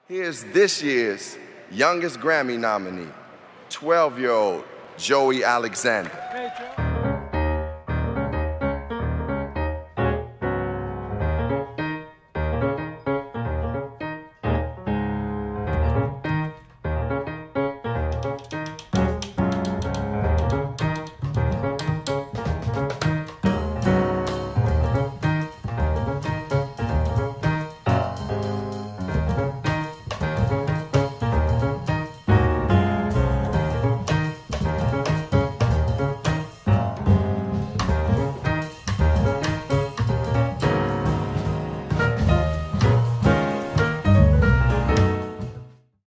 Here's this year's youngest Grammy nominee, 12-year-old Joey Alexander.